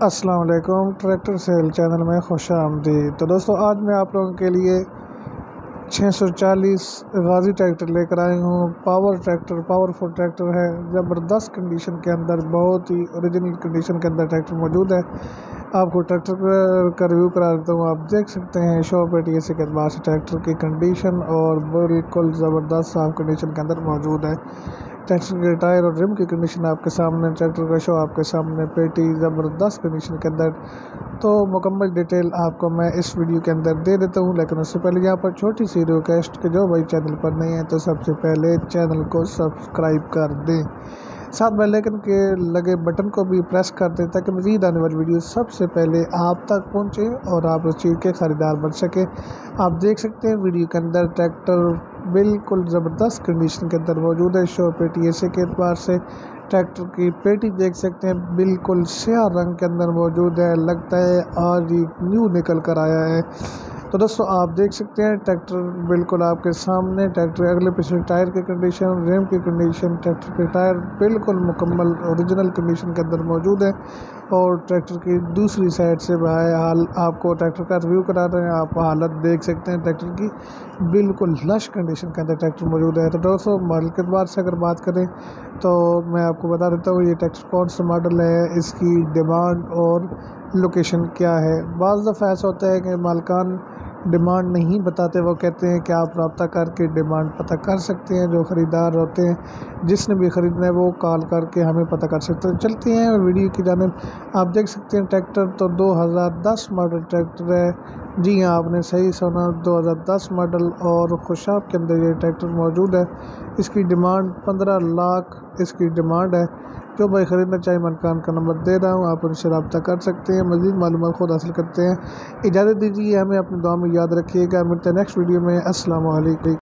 अस्सलाम वालेकुम। Tractor cell channel में खुश आमदीद। तो दोस्तों, आज मैं आप लोगों के लिए 640 गाजी ट्रैक्टर लेकर आए हूँ। पावरफुल ट्रैक्टर है। ज़बरदस्त कंडीशन के अंदर, बहुत ही ओरिजिनल कंडीशन के अंदर ट्रैक्टर मौजूद है। आपको ट्रैक्टर का रिव्यू करा देता हूँ। आप देख सकते हैं शो पे टीएसी के अतबार से ट्रैक्टर की कंडीशन और बिल्कुल ज़बरदस्त साफ कंडीशन के अंदर मौजूद है। ट्रैक्टर के टायर और रिम की कंडीशन आपके सामने, ट्रैक्टर का शो आपके सामने, पेटी ज़बरदस्त कंडीशन के अंदर। तो मुकम्मल डिटेल आपको मैं इस वीडियो के अंदर दे देता हूँ, लेकिन उससे पहले यहाँ पर छोटी सी रिक्वेस्ट कि जो भाई चैनल पर नहीं है तो सबसे पहले चैनल को सब्सक्राइब कर दें, साथ बेल आइकन के लगे बटन को भी प्रेस कर दें ताकि मज़ीद आने वाली वीडियो सबसे पहले आप तक पहुँचे और आप उस चीज़ के ख़रीदार बन सके। आप देख सकते हैं वीडियो के अंदर ट्रैक्टर बिल्कुल ज़बरदस्त कंडीशन के अंदर मौजूद है। शो पे टीएसी के एतबार से ट्रैक्टर की पेटी देख सकते हैं, बिल्कुल स्याह रंग के अंदर मौजूद है। लगता है आज ही न्यू निकल कर आया है। तो दोस्तों, आप देख सकते हैं ट्रैक्टर बिल्कुल आपके सामने। ट्रैक्टर अगले पिछले टायर की कंडीशन, रिम की कंडीशन, ट्रैक्टर के टायर बिल्कुल मुकम्मल ओरिजिनल कंडीशन के अंदर मौजूद है। और ट्रैक्टर की दूसरी साइड से हाल आपको ट्रैक्टर का रिव्यू करा रहे हैं। आप हालत देख सकते हैं ट्रैक्टर की, बिल्कुल लश कंडीशन के अंदर ट्रैक्टर मौजूद है। तो दोस्तों, मॉडल के अतबार से अगर बात करें तो मैं आपको बता देता हूँ ये ट्रैक्टर कौन सा मॉडल है, इसकी डिमांड और लोकेशन क्या है। बाज़ दफ़ा ऐसा होता है कि मालिकान डिमांड नहीं बताते, वो कहते हैं कि आप रब्ता करके डिमांड पता कर सकते हैं। जो ख़रीदार होते हैं, जिसने भी ख़रीदना है वो कॉल करके हमें पता कर सकते हैं। चलते हैं वीडियो की जानिब। आप देख सकते हैं ट्रैक्टर तो 2010 मॉडल ट्रैक्टर है। जी हाँ, आपने सही सुना, 2010 मॉडल और खुशाब के अंदर ये ट्रैक्टर मौजूद है। इसकी डिमांड 15 लाख इसकी डिमांड है। जो भाई ख़रीदना चाहे मकान का नंबर दे रहा हूँ, आप उनसे रब्ता कर सकते हैं। मज़ीद मालूमात खुद हासिल करते हैं। इजाज़त दीजिए, हमें अपनी दुआ में याद रखिएगा। मिलते हैं नेक्स्ट वीडियो में। अस्सलाम वालेकुम।